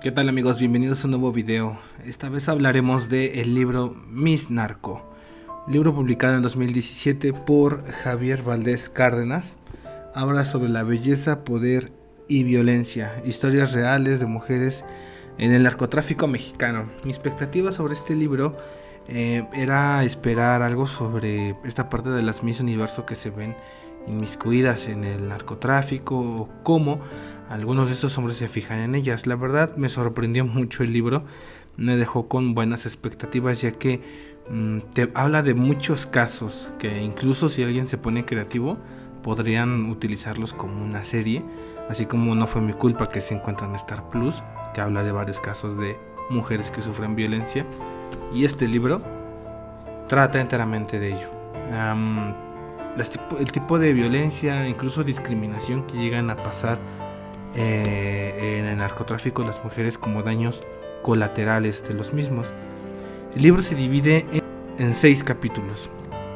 ¿Qué tal amigos? Bienvenidos a un nuevo video. Esta vez hablaremos del libro Miss Narco, libro publicado en 2017 por Javier Valdez Cárdenas. Habla sobre la belleza, poder y violencia, historias reales de mujeres en el narcotráfico mexicano. Mi expectativa sobre este libro era esperar algo sobre esta parte de las Miss Universo que se ven inmiscuidas en el narcotráfico o cómo algunos de estos hombres se fijan en ellas. La verdad me sorprendió mucho el libro, me dejó con buenas expectativas, ya que te habla de muchos casos que incluso si alguien se pone creativo podrían utilizarlos como una serie, así como No fue mi culpa, que se encuentra en Star Plus, que habla de varios casos de mujeres que sufren violencia, y este libro trata enteramente de ello. El tipo de violencia, incluso discriminación que llegan a pasar en el narcotráfico de las mujeres como daños colaterales de los mismos. El libro se divide en 6 capítulos.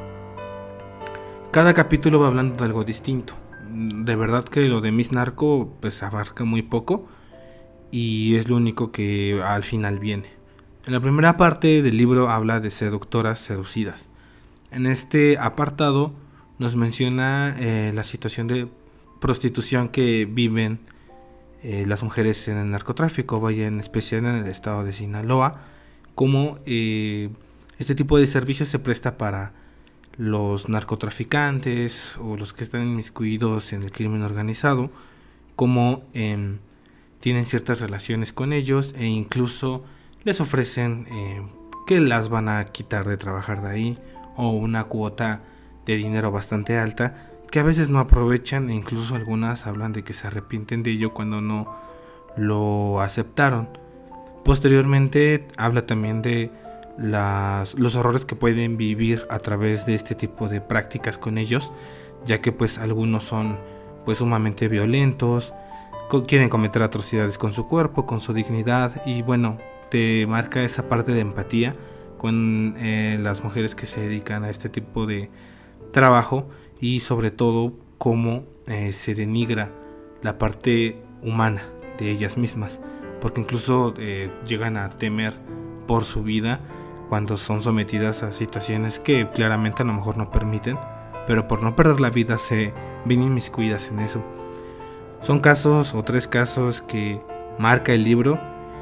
Cada capítulo va hablando de algo distinto. De verdad que lo de Miss Narco pues abarca muy poco y es lo único que al final viene. En la primera parte del libro habla de seductoras seducidas. En este apartado nos menciona la situación de prostitución que viven las mujeres en el narcotráfico, vaya en especial en el estado de Sinaloa, como este tipo de servicios se presta para los narcotraficantes o los que están inmiscuidos en el crimen organizado, como tienen ciertas relaciones con ellos e incluso les ofrecen que las van a quitar de trabajar de ahí, o una cuota de dinero bastante alta que a veces no aprovechan, e incluso algunas hablan de que se arrepienten de ello cuando no lo aceptaron. Posteriormente habla también de los horrores que pueden vivir a través de este tipo de prácticas con ellos, ya que pues algunos son pues sumamente violentos, quieren cometer atrocidades con su cuerpo, con su dignidad, y bueno, te marca esa parte de empatía con las mujeres que se dedican a este tipo de trabajo, y sobre todo cómo se denigra la parte humana de ellas mismas, porque incluso llegan a temer por su vida cuando son sometidas a situaciones que claramente a lo mejor no permiten, pero por no perder la vida se ven inmiscuidas en eso. Son casos o 3 casos que marca el libro,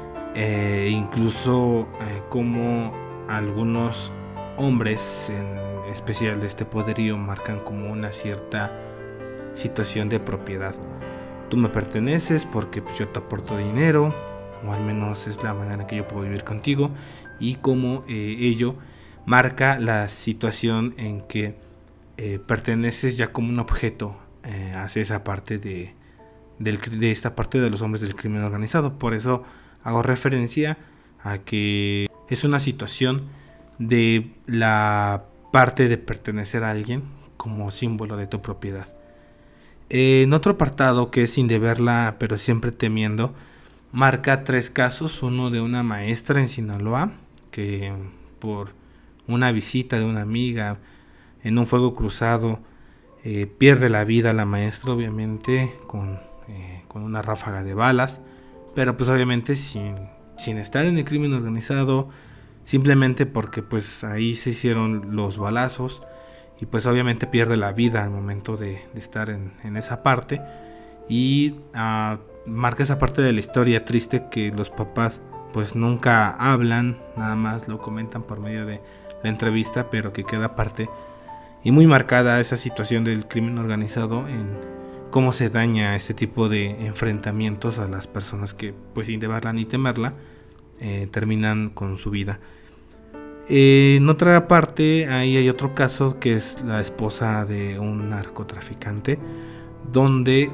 incluso como algunos hombres en especial de este poderío marcan como una cierta situación de propiedad. Tú me perteneces porque pues, yo te aporto dinero, o al menos es la manera en que yo puedo vivir contigo, y como ello marca la situación en que perteneces ya como un objeto hacia esa parte de esta parte de los hombres del crimen organizado. Por eso hago referencia a que es una situación de la parte de pertenecer a alguien como símbolo de tu propiedad. En otro apartado, que es Sin deberla pero siempre temiendo, marca 3 casos. Uno de una maestra en Sinaloa que por una visita de una amiga en un fuego cruzado pierde la vida la maestra, obviamente con una ráfaga de balas, pero pues obviamente sin estar en el crimen organizado, simplemente porque pues ahí se hicieron los balazos, y pues obviamente pierde la vida al momento de estar en esa parte, y marca esa parte de la historia triste que los papás pues nunca hablan, nada más lo comentan por medio de la entrevista, pero que queda aparte y muy marcada esa situación del crimen organizado en cómo se daña este tipo de enfrentamientos a las personas que pues sin deberla ni temerla terminan con su vida. En otra parte ahí hay otro caso que es la esposa de un narcotraficante, donde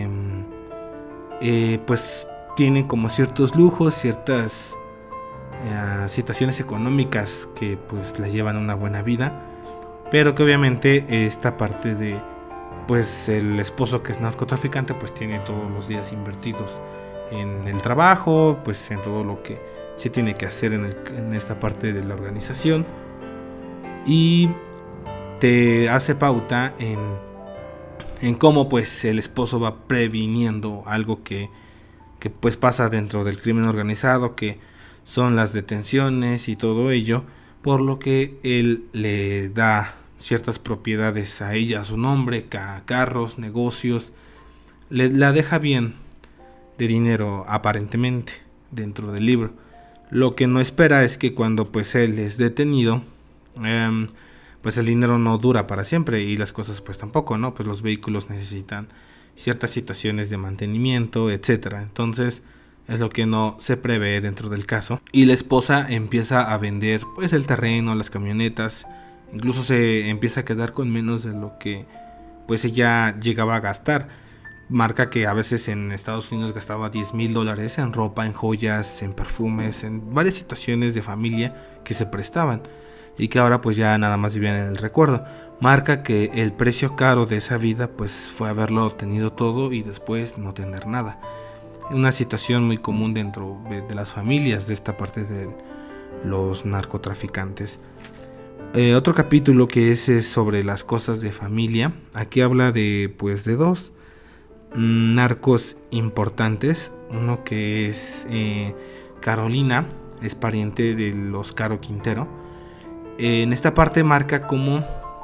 pues tienen como ciertos lujos, ciertas situaciones económicas que pues la llevan a una buena vida, pero que obviamente esta parte de pues el esposo, que es narcotraficante, pues tiene todos los días invertidos en el trabajo, pues en todo lo que se tiene que hacer en esta parte de la organización, y te hace pauta en cómo pues el esposo va previniendo algo que que pues pasa dentro del crimen organizado, que son las detenciones y todo ello, por lo que él le da ciertas propiedades a ella, a su nombre, carros, negocios, la deja bien de dinero aparentemente dentro del libro. Lo que no espera es que cuando pues él es detenido, pues el dinero no dura para siempre y las cosas pues tampoco, ¿no? Pues los vehículos necesitan ciertas situaciones de mantenimiento, etcétera. Entonces es lo que no se prevé dentro del caso. Y la esposa empieza a vender pues el terreno, las camionetas, incluso se empieza a quedar con menos de lo que pues ella llegaba a gastar. Marca que a veces en Estados Unidos gastaba $10,000 en ropa, en joyas, en perfumes, en varias situaciones de familia que se prestaban y que ahora pues ya nada más vivían en el recuerdo. Marca que el precio caro de esa vida pues fue haberlo tenido todo y después no tener nada. Una situación muy común dentro de las familias de esta parte de los narcotraficantes. Otro capítulo que es sobre las cosas de familia. Aquí habla de pues de dos narcos importantes. Uno que es Carolina, es pariente de los Caro Quintero. En esta parte marca como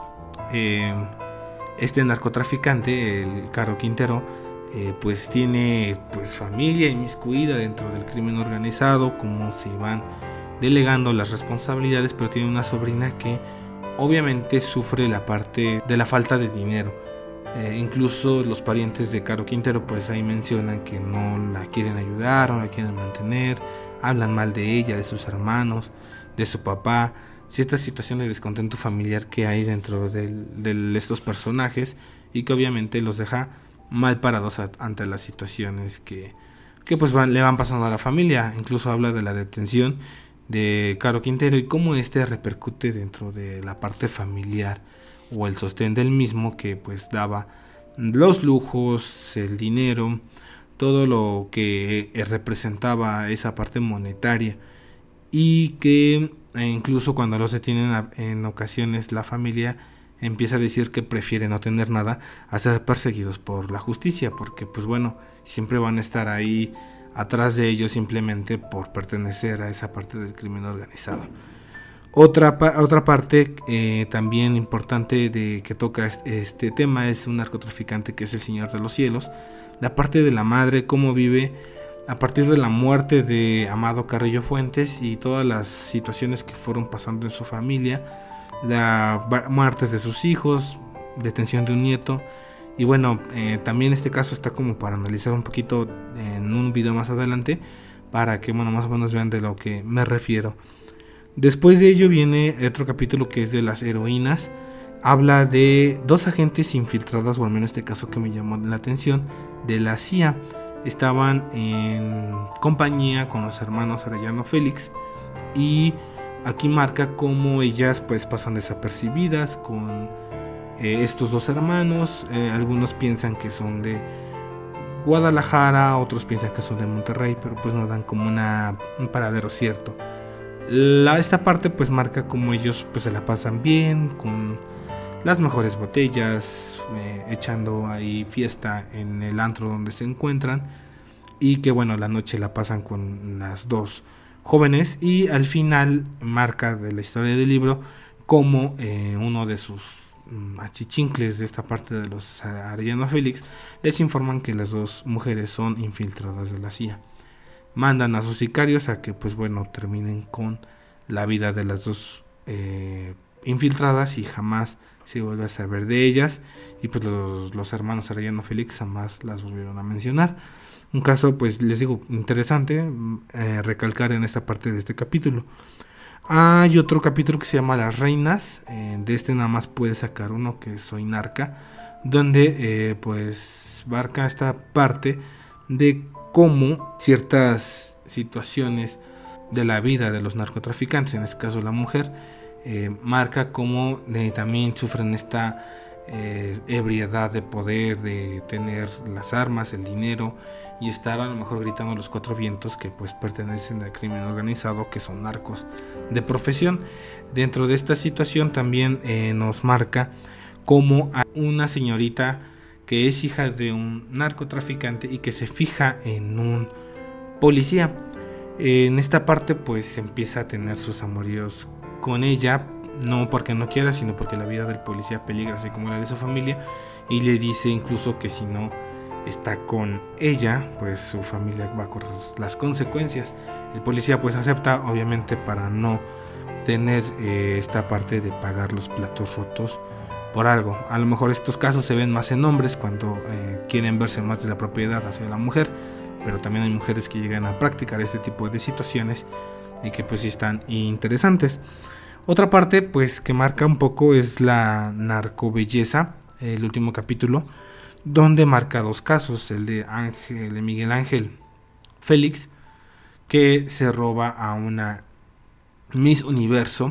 este narcotraficante, el Caro Quintero, pues tiene pues familia inmiscuida dentro del crimen organizado, como se van delegando las responsabilidades, pero tiene una sobrina que obviamente sufre la parte de la falta de dinero. Incluso los parientes de Caro Quintero pues ahí mencionan que no la quieren ayudar, no la quieren mantener, hablan mal de ella, de sus hermanos, de su papá, ciertas situaciones de descontento familiar que hay dentro de estos personajes y que obviamente los deja mal parados ante las situaciones que pues le van pasando a la familia. Incluso habla de la detención de Caro Quintero y cómo repercute dentro de la parte familiar o el sostén del mismo, que pues daba los lujos, el dinero, todo lo que representaba esa parte monetaria, y que incluso cuando los detienen en ocasiones la familia empieza a decir que prefiere no tener nada a ser perseguidos por la justicia, porque pues bueno, siempre van a estar ahí atrás de ellos simplemente por pertenecer a esa parte del crimen organizado. Otra parte también importante que toca este tema es un narcotraficante que es el Señor de los Cielos. La parte de la madre, cómo vive a partir de la muerte de Amado Carrillo Fuentes y todas las situaciones que fueron pasando en su familia, las muertes de sus hijos, detención de un nieto. Y bueno, también este caso está como para analizar un poquito en un video más adelante, para que bueno, más o menos vean de lo que me refiero. Después de ello viene otro capítulo que es de las heroínas. Habla de dos agentes infiltradas, o al menos este caso que me llamó la atención, de la CIA. Estaban en compañía con los hermanos Arellano Félix, y aquí marca cómo ellas pues pasan desapercibidas con estos dos hermanos. Algunos piensan que son de Guadalajara, otros piensan que son de Monterrey, pero pues no dan como un paradero cierto. Esta parte pues marca como ellos pues se la pasan bien, con las mejores botellas, echando ahí fiesta en el antro donde se encuentran, y que bueno, la noche la pasan con las dos jóvenes. Y al final marca de la historia del libro como uno de sus achichincles de esta parte de los Arellano Félix les informan que las dos mujeres son infiltradas de la CIA. Mandan a sus sicarios a que pues bueno, terminen con la vida de las dos infiltradas, y jamás se vuelve a saber de ellas, y pues los hermanos Arellano Félix jamás las volvieron a mencionar. Un caso pues les digo interesante recalcar en esta parte de este capítulo. Hay otro capítulo que se llama Las Reinas. De este nada más puede sacar uno, que es Soy Narca, donde pues marca esta parte de cómo ciertas situaciones de la vida de los narcotraficantes, en este caso la mujer, marca cómo también sufren esta ebriedad de poder, de tener las armas, el dinero, y estar a lo mejor gritando a los cuatro vientos que pues pertenecen al crimen organizado, que son narcos de profesión. Dentro de esta situación también nos marca como a una señorita que es hija de un narcotraficante y que se fija en un policía. En esta parte pues empieza a tener sus amoríos con ella, no porque no quiera, sino porque la vida del policía peligra así como la de su familia, y le dice incluso que si no está con ella, pues su familia va a correr las consecuencias. El policía pues acepta, obviamente para no tener esta parte de pagar los platos rotos por algo. A lo mejor estos casos se ven más en hombres cuando quieren verse más de la propiedad hacia la mujer, pero también hay mujeres que llegan a practicar este tipo de situaciones y que pues sí están interesantes. Otra parte pues que marca un poco es la narcobelleza, el último capítulo, donde marca dos casos, el de Miguel Ángel Félix, que se roba a una Miss Universo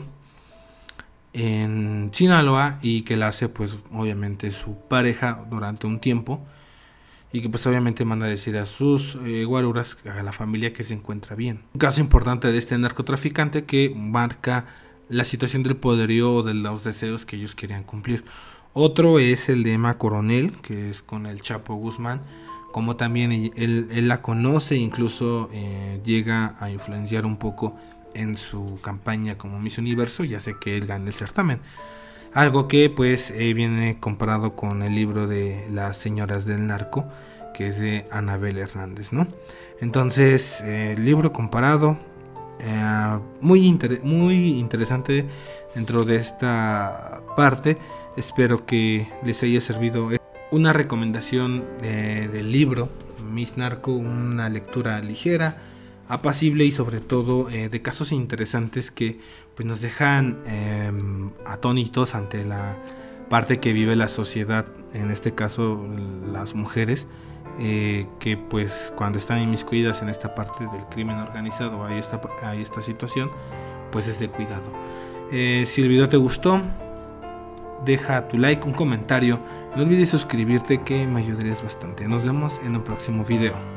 en Sinaloa y que la hace pues obviamente su pareja durante un tiempo, y que pues obviamente manda a decir a sus guaruras, a la familia, que se encuentra bien. Un caso importante de este narcotraficante que marca la situación del poderío o de los deseos que ellos querían cumplir. Otro es el de Emma Coronel, que es con el Chapo Guzmán, como también él la conoce, incluso llega a influenciar un poco en su campaña como Miss Universo y hace que él gane el certamen. Algo que pues viene comparado con el libro de Las Señoras del Narco, que es de Anabel Hernández, ¿no? Entonces, el libro comparado, muy interesante dentro de esta parte. Espero que les haya servido una recomendación del libro Miss Narco, una lectura ligera, apacible y sobre todo de casos interesantes que pues nos dejan atónitos ante la parte que vive la sociedad, en este caso las mujeres, que pues cuando están inmiscuidas en esta parte del crimen organizado hay esta situación, pues es de cuidado. Si el video te gustó, deja tu like, un comentario, no olvides suscribirte, que me ayudarías bastante. Nos vemos en un próximo video.